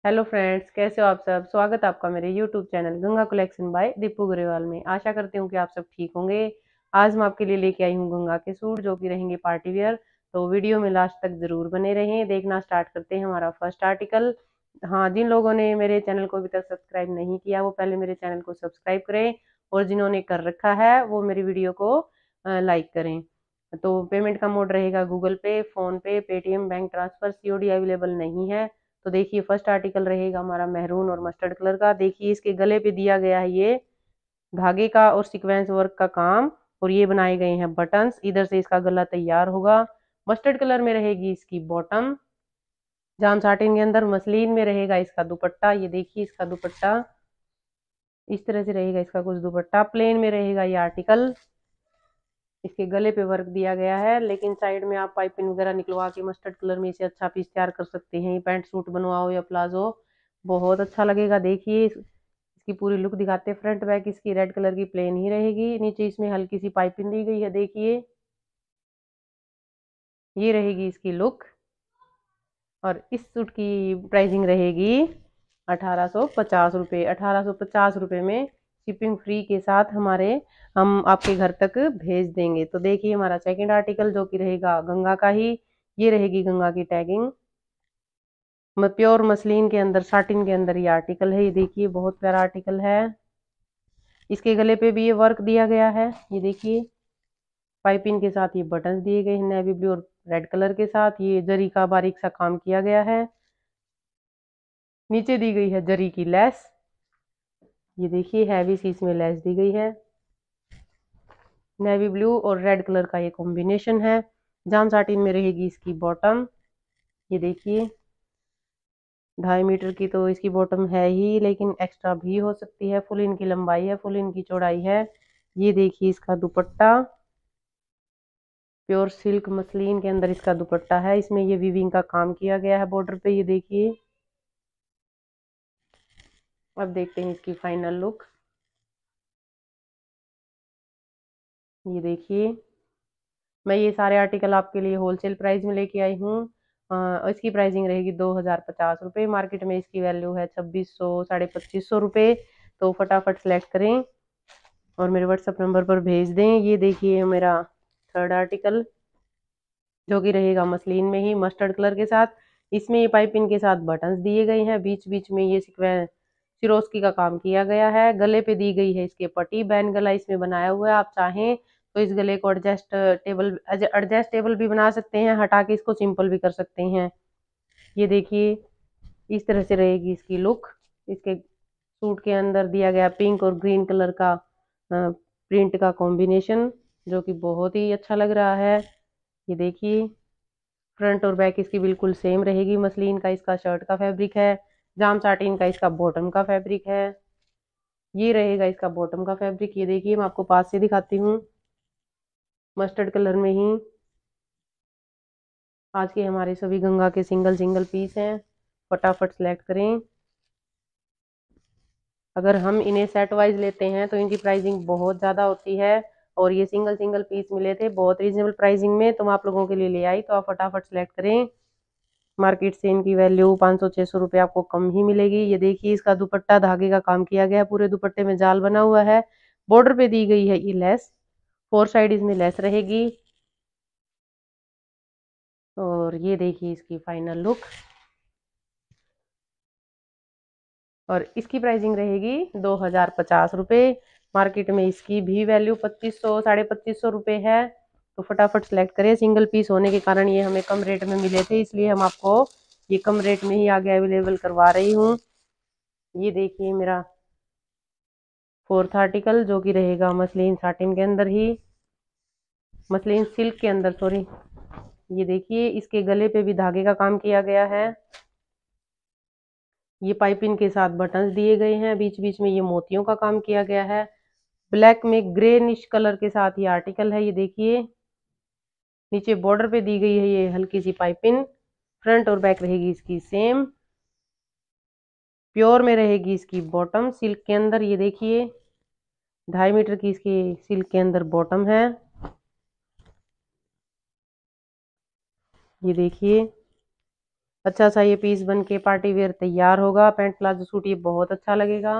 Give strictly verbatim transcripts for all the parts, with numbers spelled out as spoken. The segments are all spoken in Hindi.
हेलो फ्रेंड्स, कैसे हो आप सब। स्वागत है आपका मेरे YouTube channel Ganga collection by Deepu Grewal में। आशा करती हूँ कि आप सब ठीक होंगे। आज मैं आपके लिए लेके आई हूँ गंगा के सूट जो कि रहेंगे पार्टी वेयर। तो वीडियो में लास्ट तक जरूर बने रहें। देखना स्टार्ट करते हैं हमारा फर्स्ट आर्टिकल। हाँ, जिन लोगों ने मेरे चैनल को अभी तक सब्सक्राइब नहीं किया वो पहले मेरे चैनल को सब्सक्राइब करें, और जिन्होंने कर रखा है वो मेरी वीडियो को लाइक करें। तो पेमेंट का मोड रहेगा Google Pay, PhonePe, Paytm, bank transfer. COD available नहीं है। तो देखिए फर्स्ट आर्टिकल रहेगा हमारा मैरून और मस्टर्ड कलर का। देखिए इसके गले पे दिया गया है ये धागे का और सीक्वेंस वर्क का काम, और ये बनाए गए हैं बटन्स। इधर से इसका गला तैयार होगा। मस्टर्ड कलर में रहेगी इसकी बॉटम। जाम साटिन के अंदर मसलिन में रहेगा इसका दुपट्टा। ये देखिए इसका दुपट्टा इस तरह से रहेगा। इसका कुछ दुपट्टा प्लेन में रहेगा ये आर्टिकल। इसके गले पे वर्क दिया गया है, लेकिन साइड में आप पाइपिंग वगैरह निकलवा के मस्टर्ड कलर में इसे अच्छा पीस तैयार कर सकते हैं। ये पैंट सूट बनवाओ या प्लाजो, बहुत अच्छा लगेगा। देखिए इसकी पूरी लुक दिखाते हैं। फ्रंट बैक इसकी रेड कलर की प्लेन ही रहेगी। नीचे इसमें हल्की सी पाइपिंग दी गई है। देखिए ये रहेगी इसकी लुक। और इस सूट की प्राइसिंग रहेगी अठारह सौ पचास रुपये। अठारह सौ पचास रुपये में शिपिंग फ्री के साथ हमारे हम आपके घर तक भेज देंगे। तो देखिए हमारा सेकंड आर्टिकल जो कि रहेगा गंगा का ही। ये रहेगी गंगा की टैगिंग। प्योर मसलिन के अंदर, साटिन के अंदर ये आर्टिकल है। ये देखिए बहुत प्यारा आर्टिकल है। इसके गले पे भी ये वर्क दिया गया है। ये देखिए पाइपिंग के साथ ये बटन्स दिए गए हैं नेवी ब्लू और रेड कलर के साथ। ये जरी का बारीक सा काम किया गया है। नीचे दी गई है जरी की लेस। ये देखिए हैवी सी इसमें लेस दी गई है। नेवी ब्लू और रेड कलर का ये कॉम्बिनेशन है। जाम साटिन में रहेगी इसकी बॉटम। ये देखिए ढाई मीटर की तो इसकी बॉटम है ही, लेकिन एक्स्ट्रा भी हो सकती है। फुल इनकी लंबाई है, फुल इनकी चौड़ाई है। ये देखिए इसका दुपट्टा प्योर सिल्क मसलिन के अंदर इसका दुपट्टा है। इसमें ये वीविंग का काम किया गया है बॉर्डर पे। ये देखिए अब देखते हैं इसकी फाइनल लुक। ये देखिए मैं ये सारे आर्टिकल आपके लिए होलसेल प्राइस में लेके आई हूँ। अ, इसकी प्राइसिंग रहेगी दो हजार पचास रुपये। मार्केट में इसकी वैल्यू है छब्बीस सौ साढ़े पच्चीस सौ रुपये। तो फटाफट सेलेक्ट करें और मेरे व्हाट्सएप नंबर पर भेज दें। ये देखिए मेरा थर्ड आर्टिकल जो कि रहेगा मसलिन में ही मस्टर्ड कलर के साथ। इसमें ये पाइपिंग के साथ बटन्स दिए गए हैं। बीच बीच में ये सिक्वेंस सिरोस्की का काम किया गया है। गले पे दी गई है इसके पट्टी। बैन गला इसमें बनाया हुआ है। आप चाहें तो इस गले को एडजस्ट टेबल एडजस्टेबल भी बना सकते हैं, हटा के इसको सिंपल भी कर सकते हैं। ये देखिए इस तरह से रहेगी इसकी लुक। इसके सूट के अंदर दिया गया पिंक और ग्रीन कलर का प्रिंट का कॉम्बिनेशन जो कि बहुत ही अच्छा लग रहा है। ये देखिए फ्रंट और बैक इसकी बिल्कुल सेम रहेगी। मसलिन का इसका शर्ट का फैब्रिक है। जाम साटिन का इसका बॉटम का फैब्रिक है। ये रहेगा इसका बॉटम का फैब्रिक। ये देखिए मैं आपको पास से दिखाती हूँ। मस्टर्ड कलर में ही आज के हमारे सभी गंगा के सिंगल सिंगल पीस हैं। फटाफट सेलेक्ट करें। अगर हम इन्हें सेट वाइज लेते हैं तो इनकी प्राइसिंग बहुत ज़्यादा होती है, और ये सिंगल सिंगल पीस मिले थे बहुत रीजनेबल प्राइसिंग में, तो मैं आप लोगों के लिए ले आई। तो आप फटाफट सेलेक्ट करें। मार्केट से इनकी वैल्यू पाँच सौ छह सौ रुपये आपको कम ही मिलेगी। ये देखिए इसका दुपट्टा धागे का काम किया गया है। पूरे दुपट्टे में जाल बना हुआ है। बॉर्डर पे दी गई है ये लेस। फोर साइड इसमें लेस रहेगी। और ये देखिए इसकी फाइनल लुक। और इसकी प्राइसिंग रहेगी दो हजार पचास रुपये। मार्केट में इसकी भी वैल्यू पच्चीस सौ साढ़े पच्चीस सौ रुपये है। तो फटाफट सेलेक्ट करें। सिंगल पीस होने के कारण ये हमें कम रेट में मिले थे, इसलिए हम आपको ये कम रेट में ही आगे अवेलेबल करवा रही हूँ। ये देखिए मेरा फोर्थ आर्टिकल जो कि रहेगा मसलिन साटिन के अंदर ही, मसलिन सिल्क के अंदर सॉरी। ये देखिए इसके गले पे भी धागे का काम किया गया है। ये पाइपिंग के साथ बटन्स दिए गए हैं। बीच बीच में ये मोतियों का काम किया गया है। ब्लैक में ग्रेनिश कलर के साथ ये आर्टिकल है। ये देखिए नीचे बॉर्डर पे दी गई है ये हल्की सी पाइपिंग। फ्रंट और बैक रहेगी इसकी सेम। प्योर में रहेगी इसकी बॉटम सिल्क के अंदर। ये देखिए ढाई मीटर की इसकी सिल्क के अंदर बॉटम है। ये देखिए अच्छा सा ये पीस बन के पार्टी वेयर तैयार होगा। पैंट प्लाजो सूट ये बहुत अच्छा लगेगा।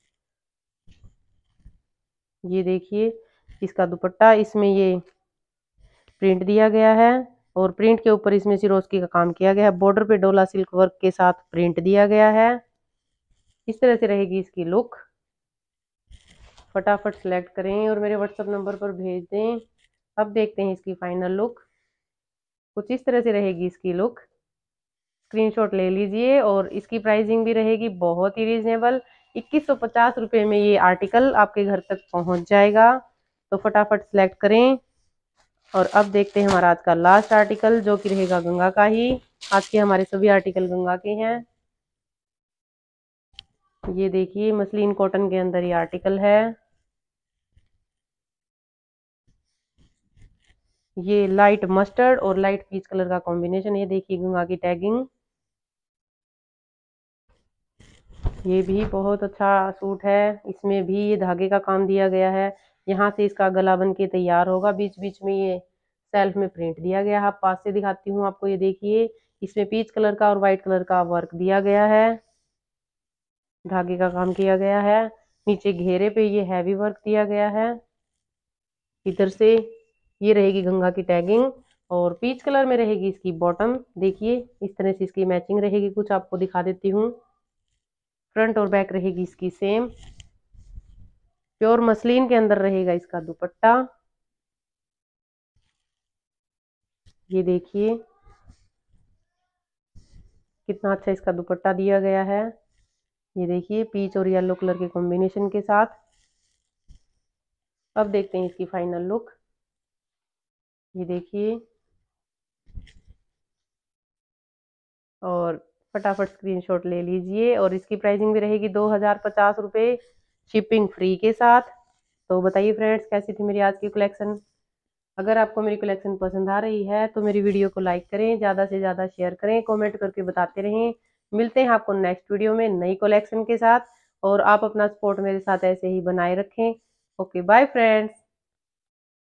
ये देखिए इसका दुपट्टा, इसमें ये प्रिंट दिया गया है और प्रिंट के ऊपर इसमें सिरोस्की का काम किया गया है। बॉर्डर पे डोला सिल्क वर्क के साथ प्रिंट दिया गया है। इस तरह से रहेगी इसकी लुक। फटाफट सेलेक्ट करें और मेरे व्हाट्सएप नंबर पर भेज दें। अब देखते हैं इसकी फाइनल लुक। कुछ इस तरह से रहेगी इसकी लुक। स्क्रीनशॉट ले लीजिए और इसकी प्राइसिंग भी रहेगी बहुत ही रीजनेबल। इक्कीस सौ पचास रुपये में ये आर्टिकल आपके घर तक पहुंच जाएगा। तो फटाफट सेलेक्ट करें। और अब देखते हैं हमारा आज का लास्ट आर्टिकल, जो कि रहेगा गंगा का ही। आज के हमारे सभी आर्टिकल गंगा के हैं। ये देखिए मसलिन कॉटन के अंदर ये आर्टिकल है। ये लाइट मस्टर्ड और लाइट पीच कलर का कॉम्बिनेशन। ये देखिए गंगा की टैगिंग। ये भी बहुत अच्छा सूट है। इसमें भी ये धागे का काम दिया गया है। यहाँ से इसका गला बन के तैयार होगा। बीच बीच में ये सेल्फ में प्रिंट दिया गया है। आप पास से दिखाती हूँ आपको। ये देखिए इसमें पीच कलर का और व्हाइट कलर का वर्क दिया गया है। धागे का काम किया गया है। नीचे घेरे पे ये हैवी वर्क दिया गया है। इधर से ये रहेगी गंगा की टैगिंग और पीच कलर में रहेगी इसकी बॉटम। देखिए इस तरह से इसकी मैचिंग रहेगी। कुछ आपको दिखा देती हूँ। फ्रंट और बैक रहेगी इसकी सेम। प्योर मसलिन के अंदर रहेगा इसका दुपट्टा। ये देखिए कितना अच्छा इसका दुपट्टा दिया गया है। ये देखिए पीच और येलो कलर के कॉम्बिनेशन के साथ। अब देखते हैं इसकी फाइनल लुक। ये देखिए और फटाफट स्क्रीनशॉट ले लीजिए और इसकी प्राइसिंग भी रहेगी दो हजार पचास रुपये शिपिंग फ्री के साथ। तो बताइए फ्रेंड्स कैसी थी मेरी आज की कलेक्शन। अगर आपको मेरी कलेक्शन पसंद आ रही है तो मेरी वीडियो को लाइक करें, ज़्यादा से ज़्यादा शेयर करें, कमेंट करके बताते रहें। मिलते हैं आपको नेक्स्ट वीडियो में नई कलेक्शन के साथ और आप अपना सपोर्ट मेरे साथ ऐसे ही बनाए रखें। Okay bye friends.